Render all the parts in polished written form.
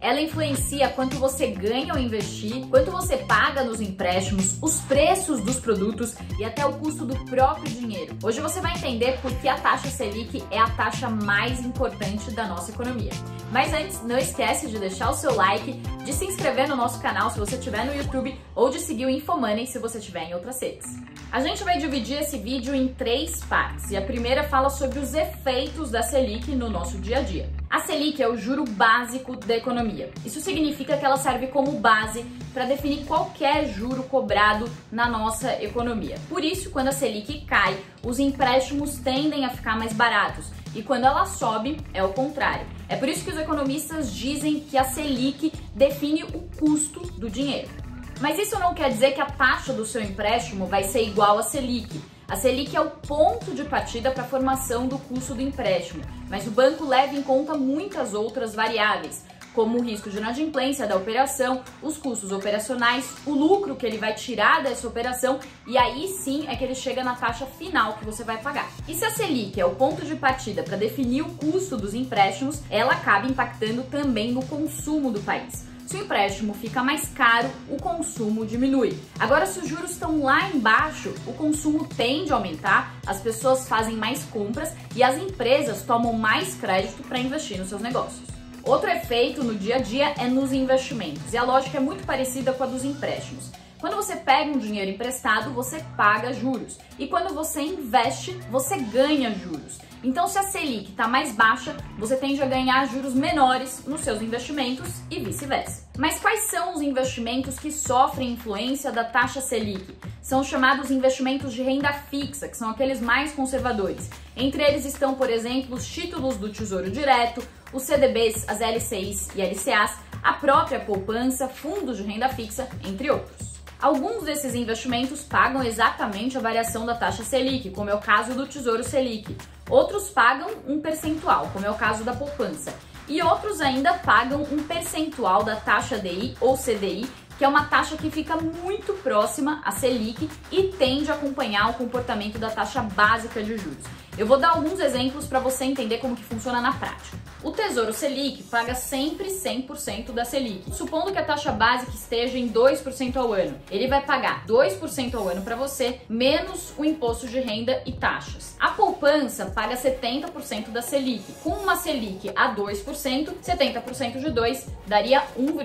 Ela influencia quanto você ganha ao investir, quanto você paga nos empréstimos, os preços dos produtos e até o custo do próprio dinheiro. Hoje você vai entender por que a taxa Selic é a taxa mais importante da nossa economia. Mas antes, não esquece de deixar o seu like, de se inscrever no nosso canal se você estiver no YouTube ou de seguir o Infomoney se você estiver em outras redes. A gente vai dividir esse vídeo em 3 partes e a primeira fala sobre os efeitos da Selic no nosso dia a dia. A Selic é o juro básico da economia. Isso significa que ela serve como base para definir qualquer juro cobrado na nossa economia. Por isso, quando a Selic cai, os empréstimos tendem a ficar mais baratos e quando ela sobe, é o contrário. É por isso que os economistas dizem que a Selic define o custo do dinheiro. Mas isso não quer dizer que a taxa do seu empréstimo vai ser igual à Selic. A Selic é o ponto de partida para a formação do custo do empréstimo, mas o banco leva em conta muitas outras variáveis, como o risco de inadimplência da operação, os custos operacionais, o lucro que ele vai tirar dessa operação e aí sim é que ele chega na taxa final que você vai pagar. E se a Selic é o ponto de partida para definir o custo dos empréstimos, ela acaba impactando também no consumo do país. Se o empréstimo fica mais caro, o consumo diminui. Agora, se os juros estão lá embaixo, o consumo tende a aumentar, as pessoas fazem mais compras e as empresas tomam mais crédito para investir nos seus negócios. Outro efeito no dia a dia é nos investimentos, e a lógica é muito parecida com a dos empréstimos. Quando você pega um dinheiro emprestado, você paga juros. E quando você investe, você ganha juros. Então, se a Selic está mais baixa, você tende a ganhar juros menores nos seus investimentos e vice-versa. Mas quais são os investimentos que sofrem influência da taxa Selic? São os chamados investimentos de renda fixa, que são aqueles mais conservadores. Entre eles estão, por exemplo, os títulos do Tesouro Direto, os CDBs, as LCIs e LCAs, a própria poupança, fundos de renda fixa, entre outros. Alguns desses investimentos pagam exatamente a variação da taxa Selic, como é o caso do Tesouro Selic. Outros pagam um percentual, como é o caso da poupança. E outros ainda pagam um percentual da taxa DI ou CDI, que é uma taxa que fica muito próxima à Selic e tende a acompanhar o comportamento da taxa básica de juros. Eu vou dar alguns exemplos para você entender como que funciona na prática. O Tesouro Selic paga sempre 100% da Selic. Supondo que a taxa básica esteja em 2% ao ano, ele vai pagar 2% ao ano para você, menos o imposto de renda e taxas. A poupança paga 70% da Selic. Com uma Selic a 2%, 70% de 2 daria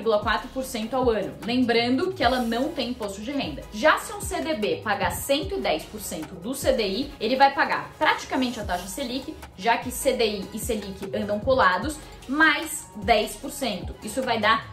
1,4% ao ano. Lembrando que ela não tem imposto de renda. Já se um CDB pagar 110% do CDI, ele vai pagar praticamente a taxa Selic, já que CDI e Selic andam colados, mais 10%. Isso vai dar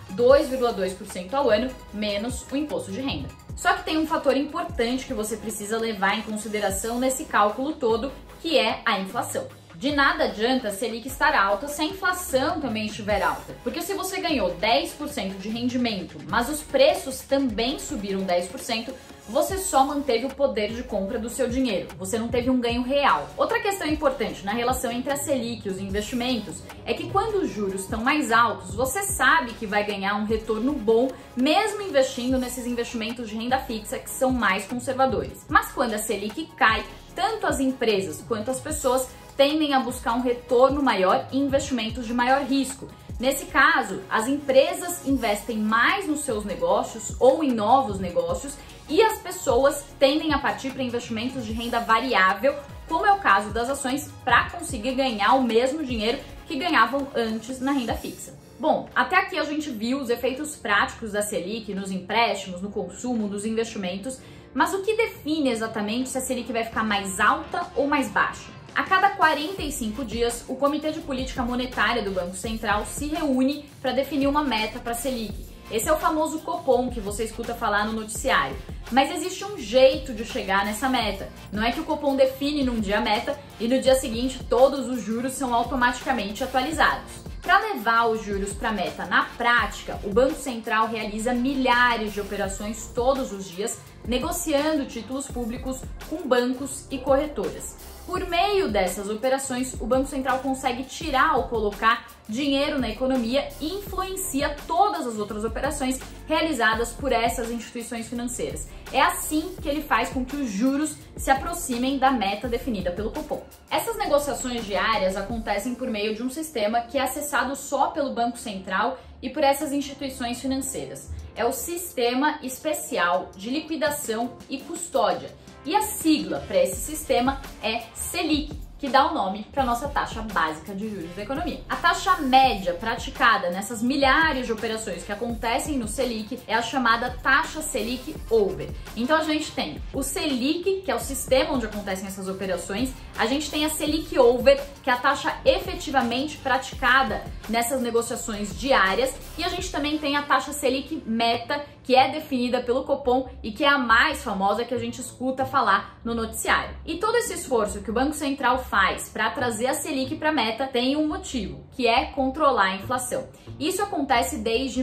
2,2% ao ano, menos o imposto de renda. Só que tem um fator importante que você precisa levar em consideração nesse cálculo todo, que é a inflação. De nada adianta a Selic estar alta se a inflação também estiver alta. Porque se você ganhou 10% de rendimento, mas os preços também subiram 10%, você só manteve o poder de compra do seu dinheiro, você não teve um ganho real. Outra questão importante na relação entre a Selic e os investimentos é que quando os juros estão mais altos, você sabe que vai ganhar um retorno bom, mesmo investindo nesses investimentos de renda fixa que são mais conservadores. Mas quando a Selic cai, tanto as empresas quanto as pessoas tendem a buscar um retorno maior em investimentos de maior risco. Nesse caso, as empresas investem mais nos seus negócios ou em novos negócios e as pessoas tendem a partir para investimentos de renda variável, como é o caso das ações, para conseguir ganhar o mesmo dinheiro que ganhavam antes na renda fixa. Bom, até aqui a gente viu os efeitos práticos da Selic nos empréstimos, no consumo, nos investimentos, mas o que define exatamente se a Selic vai ficar mais alta ou mais baixa? A cada 45 dias, o Comitê de Política Monetária do Banco Central se reúne para definir uma meta para a Selic. Esse é o famoso Copom que você escuta falar no noticiário. Mas existe um jeito de chegar nessa meta. Não é que o Copom define num dia a meta e no dia seguinte todos os juros são automaticamente atualizados. Para levar os juros para a meta na prática, o Banco Central realiza milhares de operações todos os dias, negociando títulos públicos com bancos e corretoras. Por meio dessas operações, o Banco Central consegue tirar ou colocar dinheiro na economia e influencia todas as outras operações realizadas por essas instituições financeiras. É assim que ele faz com que os juros se aproximem da meta definida pelo Copom. Essas negociações diárias acontecem por meio de um sistema que é acessado só pelo Banco Central e por essas instituições financeiras. É o Sistema Especial de Liquidação e Custódia. E a sigla para esse sistema é Selic, que dá o nome para a nossa taxa básica de juros da economia. A taxa média praticada nessas milhares de operações que acontecem no Selic é a chamada taxa Selic Over. Então a gente tem o Selic, que é o sistema onde acontecem essas operações, a gente tem a Selic Over, que é a taxa efetivamente praticada nessas negociações diárias, e a gente também tem a taxa Selic Meta, que é definida pelo Copom e que é a mais famosa que a gente escuta falar no noticiário. E todo esse esforço que o Banco Central faz para trazer a Selic para a meta tem um motivo, que é controlar a inflação. Isso acontece desde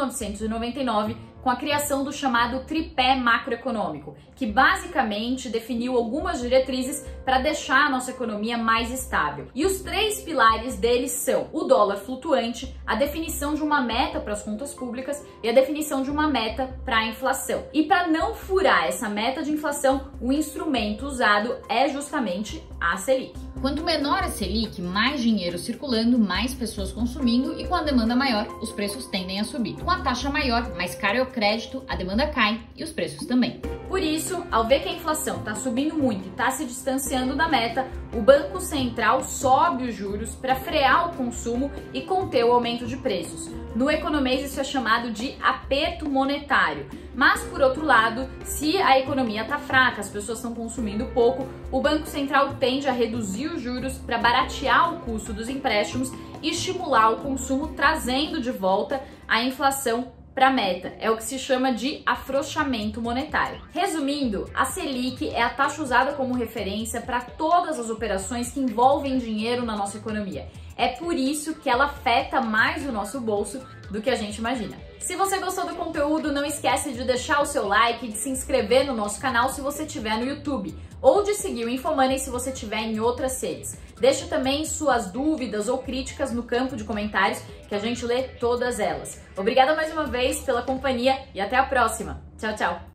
1999, com a criação do chamado tripé macroeconômico, que basicamente definiu algumas diretrizes para deixar a nossa economia mais estável. E os três pilares deles são o dólar flutuante, a definição de uma meta para as contas públicas e a definição de uma meta para a inflação. E para não furar essa meta de inflação, o instrumento usado é justamente a Selic. Quanto menor a Selic, mais dinheiro circulando, mais pessoas consumindo, e com a demanda maior, os preços tendem a subir. Com a taxa maior, mais caro é o crédito, a demanda cai e os preços também. Por isso, ao ver que a inflação está subindo muito e está se distanciando da meta, o Banco Central sobe os juros para frear o consumo e conter o aumento de preços. No economês isso é chamado de aperto monetário. Mas, por outro lado, se a economia está fraca, as pessoas estão consumindo pouco, o Banco Central tende a reduzir os juros para baratear o custo dos empréstimos e estimular o consumo, trazendo de volta a inflação para a meta. É o que se chama de afrouxamento monetário. Resumindo, a Selic é a taxa usada como referência para todas as operações que envolvem dinheiro na nossa economia. É por isso que ela afeta mais o nosso bolso do que a gente imagina. Se você gostou do conteúdo, não esquece de deixar o seu like e de se inscrever no nosso canal se você estiver no YouTube, ou de seguir o Infomoney se você estiver em outras redes. Deixe também suas dúvidas ou críticas no campo de comentários, que a gente lê todas elas. Obrigada mais uma vez pela companhia e até a próxima. Tchau, tchau!